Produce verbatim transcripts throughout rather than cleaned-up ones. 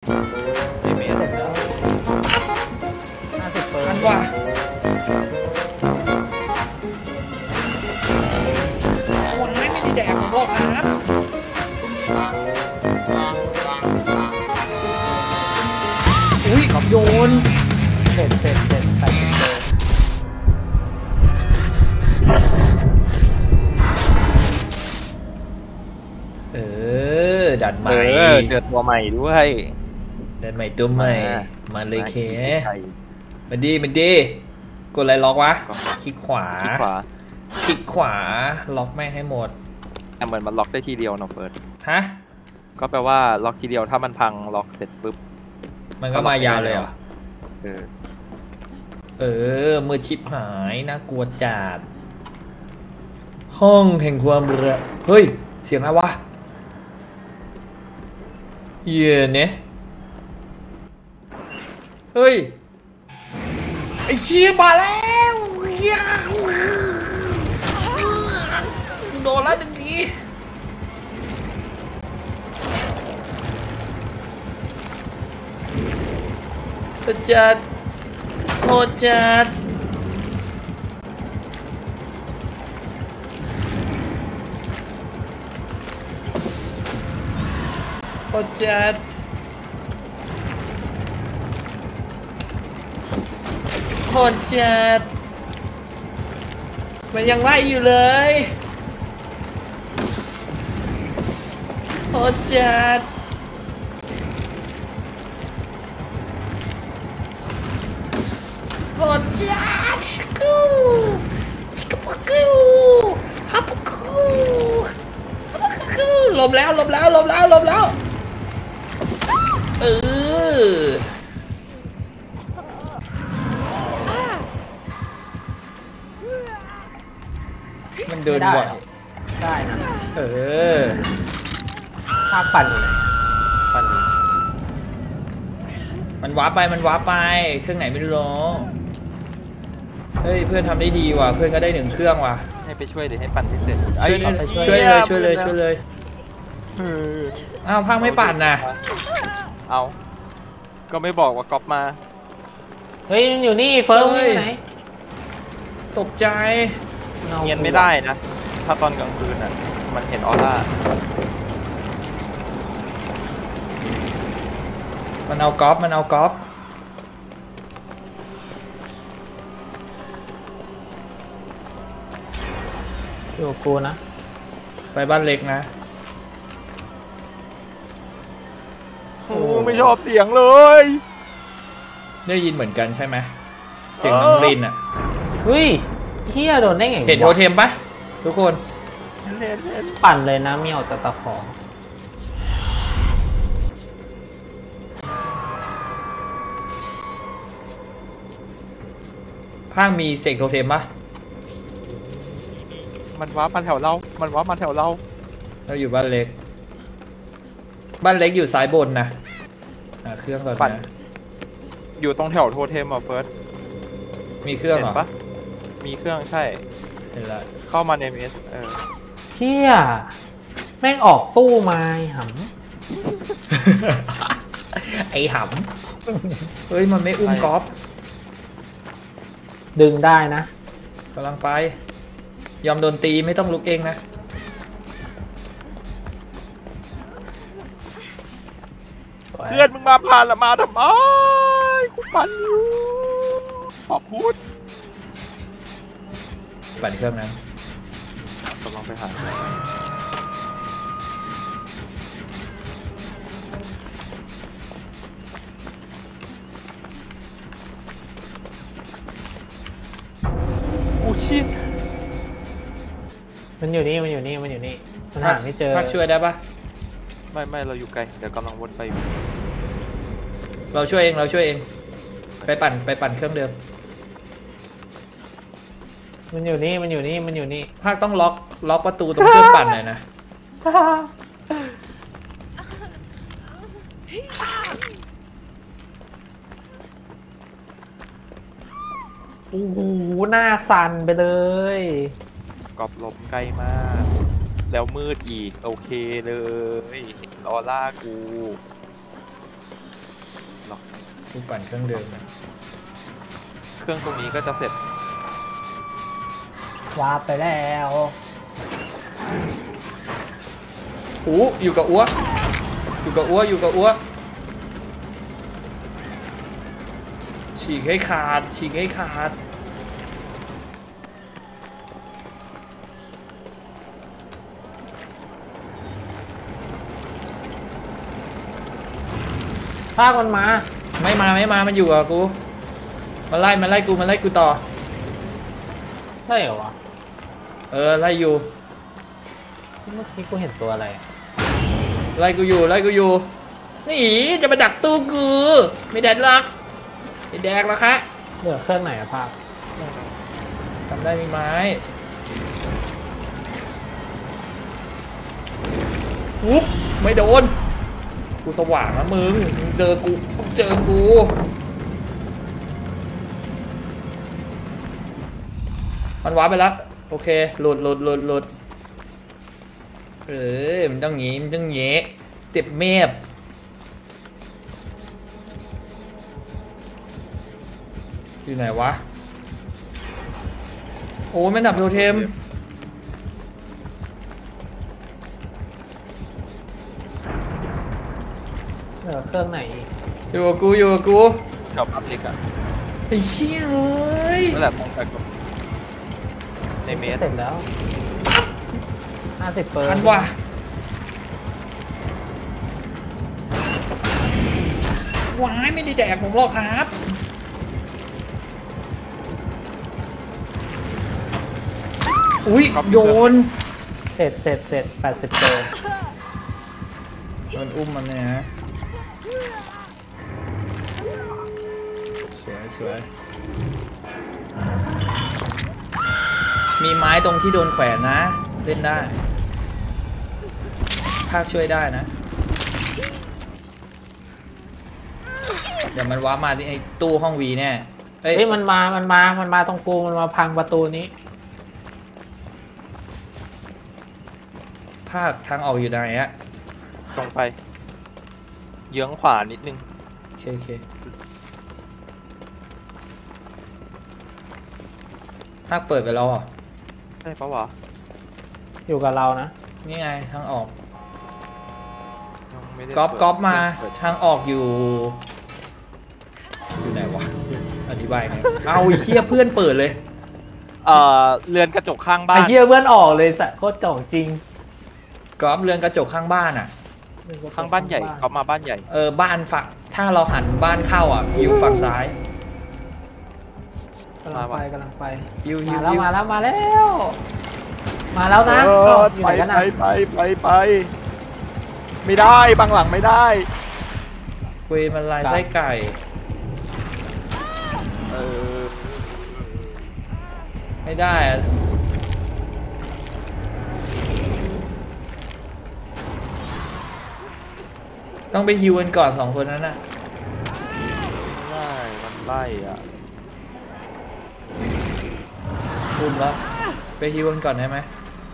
เอเมสห้าสิบเปอร์อันว่าวันไม่ได้แดกหรอกนะอุ้ยขับโยนเสร็จเสร็จเสร็จใส่เจอเออดันใหม่เจอตัวใหม่ด้วยดันใหม่ตัวใหม่มาเลยเคมาดีมาดีกดอะไรล็อกวะคลิกขวาคลิกขวาคลิกขวาล็อกแม่งให้หมดแต่เหมือนมันล็อกได้ทีเดียวเนาะเฟิร์สฮะก็แปลว่าล็อกทีเดียวถ้ามันพังล็อกเสร็จปุ๊บมันก็มายาวเลยเหรอเออเออมือชิปหายน่ากลัวจัดห้องแห่งความรักเฮ้ยเสียงอะไรวะเย็นเนี่ยเฮ้ยไอ้เชี่ยมาแล้วโดนแล้วหนึ่งทีโหดจัดโหดจัดโหดจัดโหดจัดมันยังไล่อยู่เลยโหดจัดโหดจัดกูชิคกี้กูฮับกูฮับกูลมแล้วลมแล้วลมแล้วลมแล้วเออมันเดินบ่อยได้นะเออภาพปั่นอยู่ไหนปั่นมันว้าไปมันว้าไปเครื่องไหนไม่รู้เฮ้ยเพื่อนทำได้ดีว่ะเพื่อนก็ได้หนึ่งเครื่องว่ะให้ไปช่วยหรือให้ปั่นให้เสร็จช่วยเลยช่วยเลยช่วยเลยอ้าวพังไม่ปั่นนะเอาก็ไม่บอกว่าก๊อปมาเฮ้ยอยู่นี่เฟิร์มอยู่ไหนตกใจเงียนไม่ได้นะถ้าตอนกลางคืนอ่ะมันเห็นออร่ามันเอาก๊อปมันเอาก๊อปอยู่กูนะไปบ้านเล็กนะโอ้ไม่ชอบเสียงเลยได้ยินเหมือนกันใช่ไหมเสียงน้องลินอ่ะเฮ้ยเฮียโดนได้ไงเห็นโทเทมปะทุกคนปั่นเลยนะมีออกจากตะขอภาคมีเสกโทเทมปะมันว้ามาแถวเรามันว้ามาแถวเราเราอยู่บ้านเล็กบ้านเล็กอยู่ซ้ายบนนะเครื่องก่อนนะอยู่ตรงแถวโทเทมอ่ะเฟิร์สมีเครื่องเหรอปะมีเครื่องใช่เห็นละเข้ามาในเมสเออเที่ยแม่งออกตู้มาหำไอ้หำเฮ้ยมันไม่อุ้มกอล์ฟดึงได้นะกำลังไปยอมโดนตีไม่ต้องลุกเองนะเพื่อนมึงมาผ่านละมาทำไมกูปั่นอยู่ขอบคุณปั่นเครื่องนั้นกำลังไปหาโอ้ชิดมันอยู่นี่มันอยู่นี่มันอยู่นี่มันหาไม่เจอพักช่วยได้ปะไม่ไม่เราอยู่ไกลเดี๋ยวกำลังวนไปอยู่เราช่วยเองเราช่วยเองไปปั่นไปปั่นเครื่องเดิมมันอยู่นี่มันอยู่นี่มันอยู่นี่ภาคต้องล็อกล็อกประตูตรงเครื่องปั่นหน่อยนะโอ้โหหน้าสั่นไปเลยกอบลมใกล้มากแล้วมืดอีกโอเคเลยออร่ากูกูปั่นเครื่องเดิมนะเครื่องตรงนี้ก็จะเสร็จวาร์ปไปแล้วอูอยู่กับอ้วอยู่กับอ้วอยู่กับอ้วฉีกให้ขาดฉีกให้ขาดภาคมันมาไม่มาไม่มามันอยู่กับกูมาไล่มาไล่กูมาไล่กูต่อใช่เหรอวะเออไล่อยู่เมื่อกี้กูเห็นตัวอะไรอะไล่กูอยู่ไล่กูอยู่นี่จะมาดักตู้กูไม่แดกหรอกไม่แดกหรอกคะเหลือเครื่องไหนอะภาคทำได้มีไม้อุ๊บไม่โดนกูสว่างนะมึงมึงเจอกูมึงเจอกูมันว้าไปแล้วโอเคหลุดหลุดหลุดหลุดเออมันต้องงี้มันต้องเงี้เจ็บเมฟอยู่ไหนวะโอ้ไม่ดับโทเทมเหลือเครื่องไหนอีกอยู่กับกูอยู่กับกูกับอัพลิกอะไอ้เชี่ยเอ้ยนั่นแหละมองไปกับในเมสเสร็จแล้วห้าสิบเปอร์ทันว่ะว้ายไม่ได้แดกผมหรอกครับอุ้ยโดนเสร็จเสร็จเสร็จแปดสิบเปอร์โดนอุ้มมันเนี่ยฮะสวยสวยมีไม้ตรงที่โดนแขวนนะ เล่นได้ภาคช่วยได้นะเดี๋ยวมันว้ามาที่ไอ้ตู้ห้องวีแน่เอ้ยเฮ้ยมันมา มันมา มันมาตรงกูมันมาพังประตูนี้ภาคทางออกอยู่ไหนอะตรงไปเยื้องขวานิดนึงโอเคโอเคภาคเปิดไปแล้วอ่ะใช่ปะวะอยู่กับเรานะนี่ไงทางออกยังไม่ได้ก๊อปเปิดก๊อปมาเปิดทางออกอยู่ อยู่ไหนวะอธิบายไงเอาไอ้เชี่ยเพื่อนเปิดเลยเอ่อเรือนกระจกข้างบ้าไอ้นเหี้ยเพื่อนออกเลยสัตว์โคตรจ่องจริงก๊อปเรือนกระจกข้างบ้านอ่ะข้างบ้านใหญ่เขามาบ้านใหญ่เออบ้านฝั่งถ้าเราหันบ้านเข้าอ่ะ อยู่ฝั่งซ้ายกำลังไปกำลังไปยิวยิมาว แล้วยิวมาแล้วมาแล้ว มาแล้วนะเอก็ออยู่ไปไหนกันไปนะไปไปไปไม่ได้บางหลังไม่ได้เวมันลายไส้ไก่เออไม่ได้อะต้องไปฮิวกันก่อนสองคนนั้นน่ะไม่ได้มันไล่อ่ะคุมแล้วไปฮิวกันก่อนได้ไหม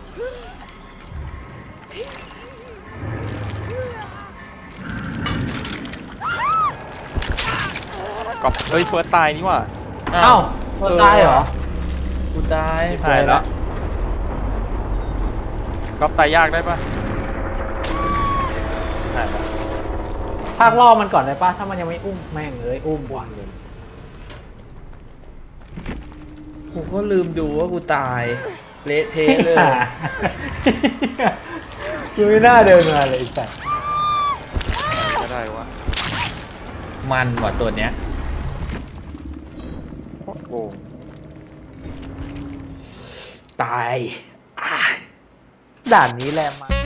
ก็เฮ้ยเฟิร์สตายนี่ว่ะเอ้าตัวตายเหรอกูตายชิบหายแล้วก็ตายยากได้ปะชิบหายแล้วภาคล่อมันก่อนเลยป่ะ ถ้ามันยังไม่อุ้มแม่งเลยอุ้มว่ะกูก็ลืมดูว่ากูตายเละเทะเลยกูไม่น่าเดินมาเลยไอ้สัสก็ได้วะมันว่ะตัวเนี้ยโคตรโกงตายด่านนี้แรงมาก